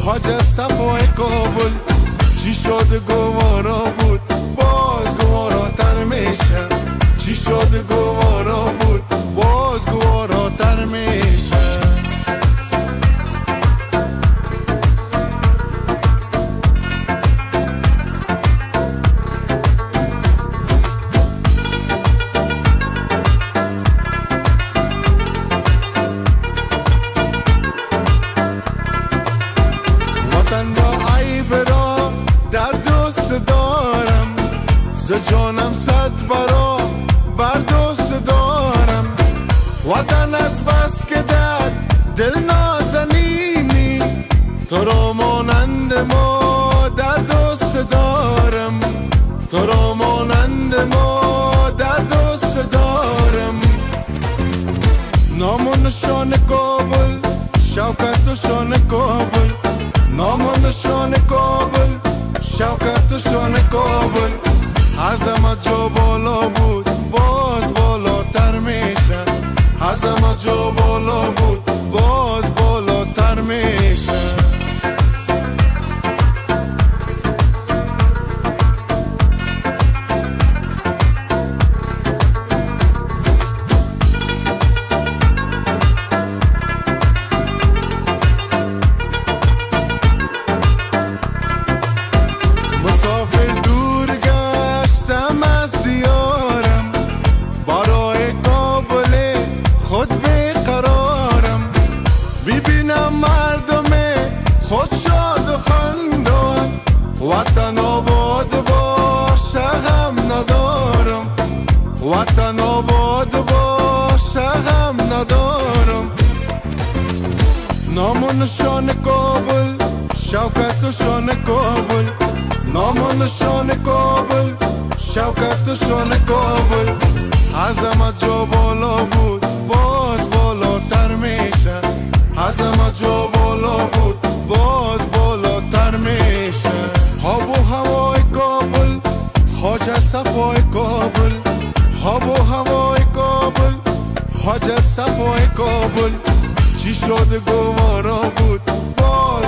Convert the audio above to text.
خواجه صفای کابل. چی شد گوارا بود باز گواراتر میشه، چی شد گوارا بود باز گواراتر میشه. وطن را عیب را در دوست دارم، ز جانم صد برا بر دوست دارم. وطن از بس که در دل نازنینی، تو را مانند ما در دوست دارم، تو را مانند ما در دوست دارم. نام و نشان کابل، شوکت و شان کابل، نام و نشان کابل، شوکت و شان کابل. عظمت جا بالا بود باز بالاتر میشه، عظمت جا بالا بود باز بالاتر میشه. مسافر دور گشتم از دیارم، برای کابل خود بیقرارم. ببینم مردم خود شاد و خندان، وطن آباد باشه غم ندارم، وطن آباد باشه غم ندارم. نام و نشان کابل، شوکت و شان کابل، نام و نشان کابل، شوکت و شان کابل. عظمت جا بالا بود باز بالاتر میشه، عظمت جا بالا بود باز بالاتر میشه. آب و هوای کابل، خواجه صفای کابل، آب و هوای کابل، خواجه صفای کابل. چی شد گوارا بود باز